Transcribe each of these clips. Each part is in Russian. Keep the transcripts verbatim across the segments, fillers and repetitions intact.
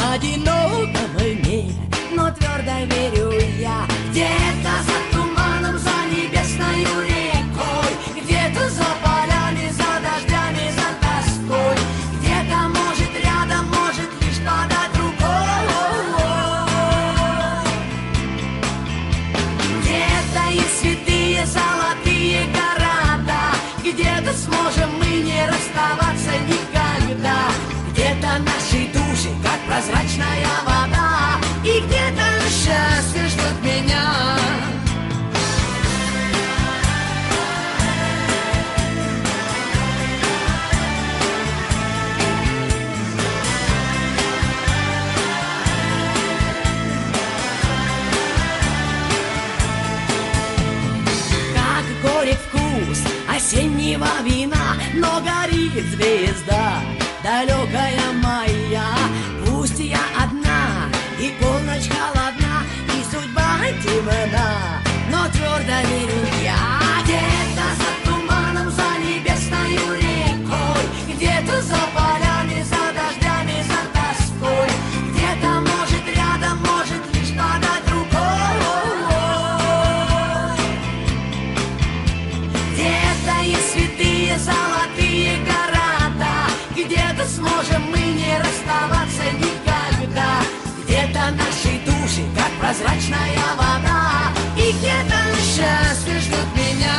одиноко мне, но твердо верю я. Где-то за туманом, за небесною рекой, где-то за полями, за дождями, за тоской, где-то, может, рядом, может, лишь подать рукой. Где-то есть святые золотые города, где-то сможем мы не расставаться никогда. Где-то наши души, как прозрачная вода, и где-то счастье ждет меня. Как горек вкус осеннего вина, но горит звезда далекая моя. Пусть я одна, и полночь холодна, и судьба темна, но твердо верю я. Где-то за туманом, за небесною рекой, где-то за полями, за дождями, за тоской, где-то, может, рядом, может, лишь подать рукой. Где-то есть святые золотые города, где-то сможем мы не расставаться никогда. Где-то наши души, как прозрачная вода, и где-то счастье ждет меня.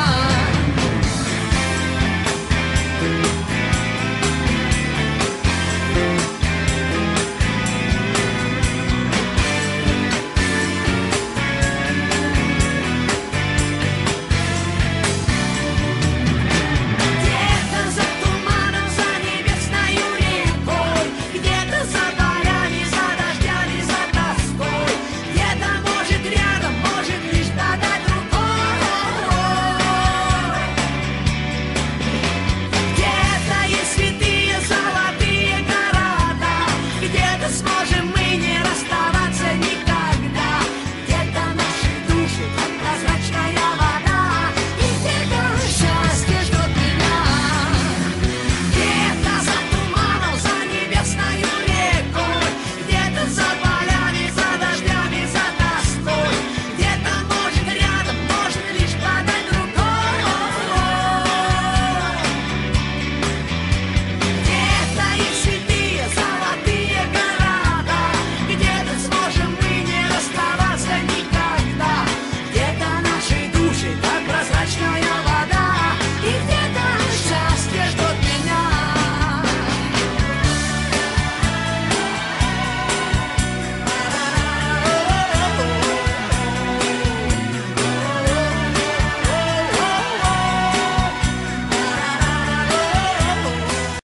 Smile.